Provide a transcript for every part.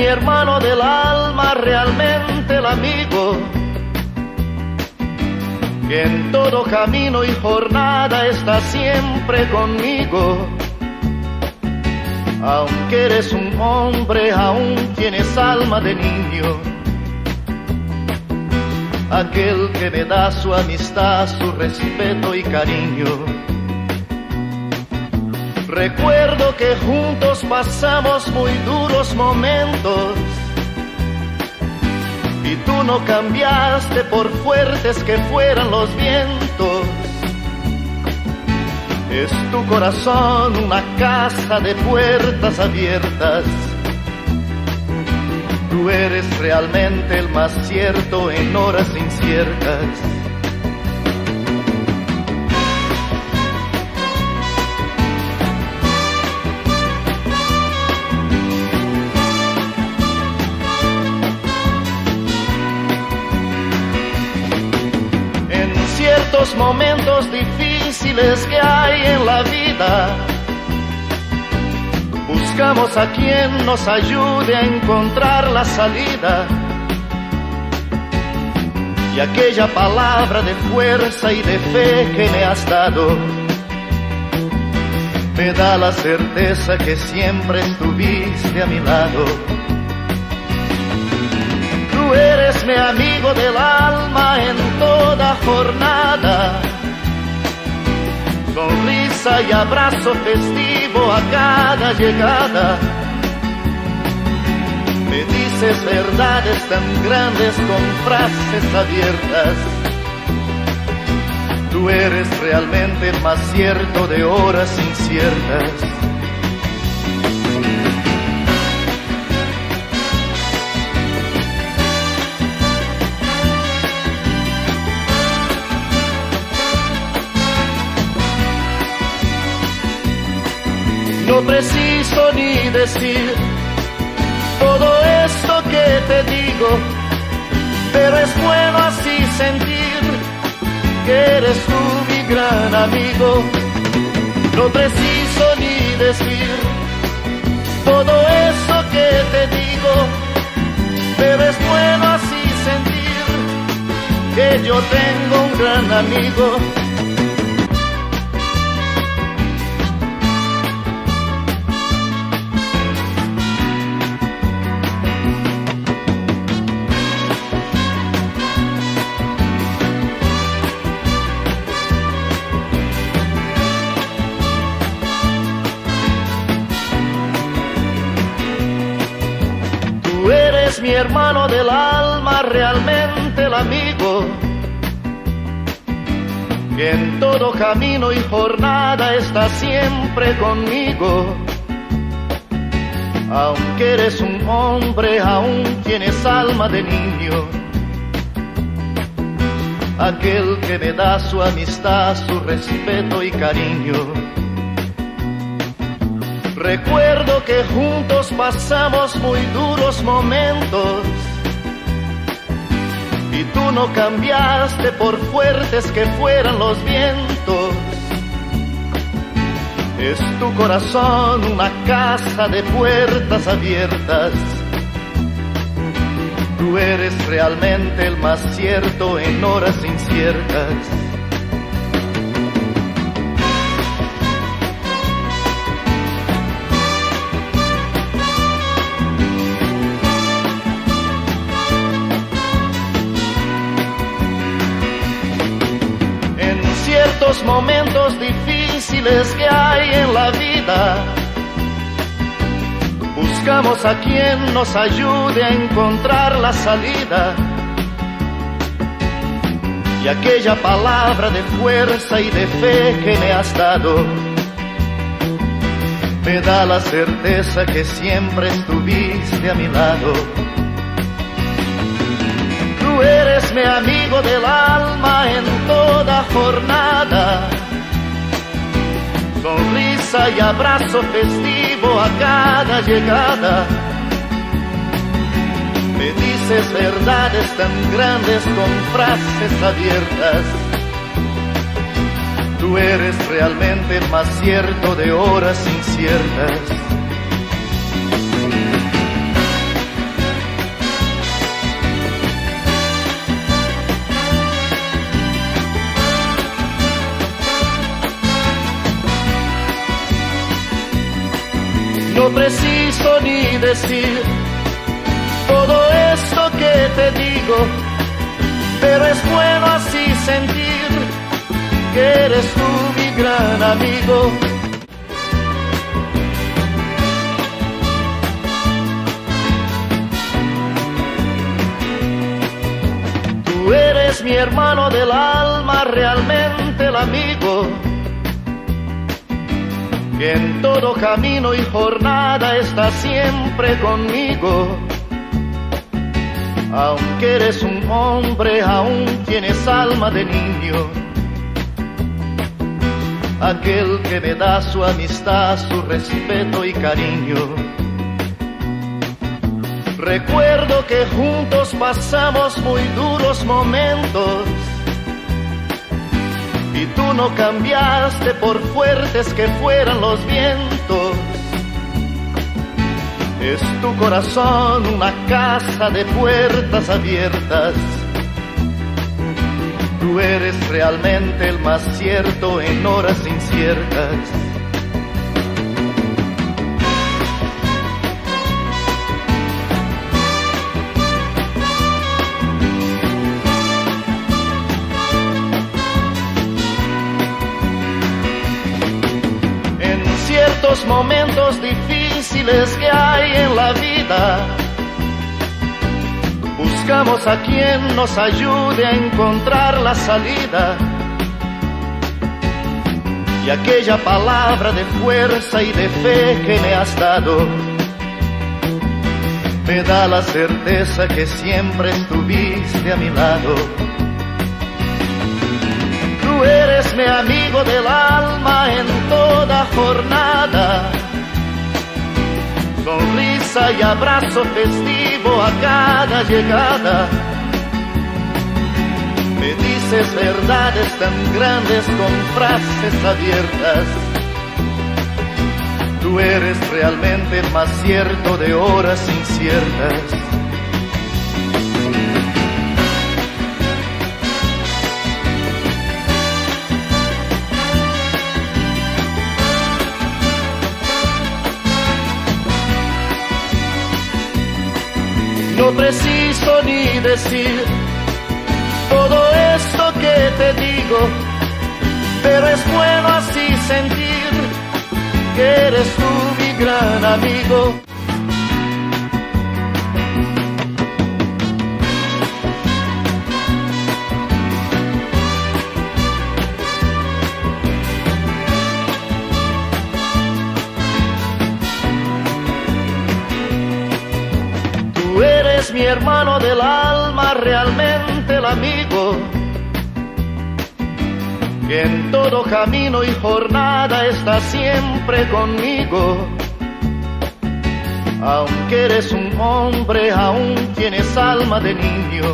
hermano del alma, realmente el amigo, que en todo camino y jornada está siempre conmigo. Aunque eres un hombre, aún tienes alma de niño. Aquel que me da su amistad, su respeto y cariño. Recuerdo que juntos pasamos muy duros momentos, y tú no cambiaste por fuertes que fueran los vientos. Es tu corazón una casa de puertas abiertas. Tú eres realmente el más cierto en horas inciertas. En ciertos momentos difíciles que hay en la vida, buscamos a quien nos ayude a encontrar la salida. Y aquella palabra de fuerza y de fe que me has dado me da la certeza que siempre estuviste a mi lado. Tú eres mi amigo del alma en toda jornada. Sonrisa y abrazo festivo a cada llegada. Me dices verdades tan grandes con frases abiertas. Tú eres realmente el más cierto de horas inciertas. No preciso ni decir todo esto que te digo, pero es bueno así sentir que eres tú mi gran amigo. No preciso ni decir todo eso que te digo, pero es bueno así sentir que yo tengo un gran amigo. Mi hermano del alma, realmente el amigo, que en todo camino y jornada está siempre conmigo. Aunque eres un hombre, aún tienes alma de niño. Aquel que me da su amistad, su respeto y cariño. Recuerdo que juntos pasamos muy duros momentos, y tú no cambiaste por fuertes que fueran los vientos. Es tu corazón una casa de puertas abiertas. Tú eres realmente el más cierto en horas inciertas. Ciertos momentos difíciles que hay en la vida, buscamos a quien nos ayude a encontrar la salida. Y aquella palabra de fuerza y de fe que me has dado me da la certeza que siempre estuviste a mi lado. Tú eres mi amigo del alma en toda jornada. Sonrisa y abrazo festivo a cada llegada. Me dices verdades tan grandes con frases abiertas. Tú eres realmente el más cierto de horas inciertas. No preciso ni decir todo esto que te digo, pero es bueno así sentir que eres tú mi gran amigo. Tú eres mi hermano del alma, realmente el amigo, que en todo camino y jornada está siempre conmigo. Aunque eres un hombre, aún tienes alma de niño, aquel que me da su amistad, su respeto y cariño. Recuerdo que juntos pasamos muy duros momentos, y tú no cambiaste por fuertes que fueran los vientos. Es tu corazón una casa de puertas abiertas. Tú eres realmente el más cierto en horas inciertas. En ciertos momentos difíciles que hay en la vida, buscamos a quien nos ayude a encontrar la salida. Y aquella palabra de fuerza y de fe que me has dado me da la certeza que siempre estuviste a mi lado. Tú eres mi amigo del alma en toda jornada, sonrisa y abrazo festivo a cada llegada. Me dices verdades tan grandes con frases abiertas. Tú eres realmente el más cierto de horas inciertas. No preciso ni decir todo esto que te digo, pero es bueno así sentir que eres tú mi gran amigo. Mi hermano del alma, realmente el amigo, que en todo camino y jornada está siempre conmigo. Aunque eres un hombre, aún tienes alma de niño,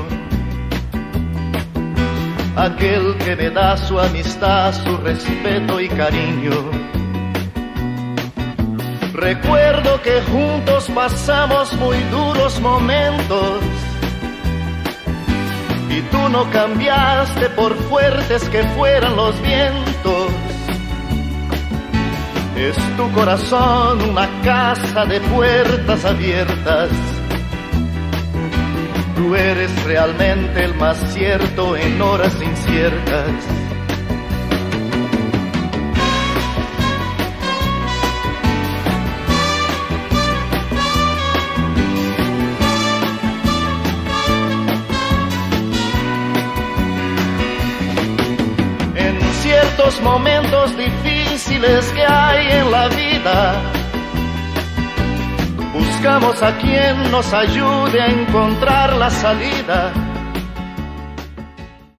aquel que me da su amistad, su respeto y cariño. Recuerdo que juntos pasamos muy duros momentos, y tú no cambiaste por fuertes que fueran los vientos. Es tu corazón una casa de puertas abiertas. Tú eres realmente el más cierto en horas inciertas. Ciertos momentos difíciles que hay en la vida, buscamos a quien nos ayude a encontrar la salida.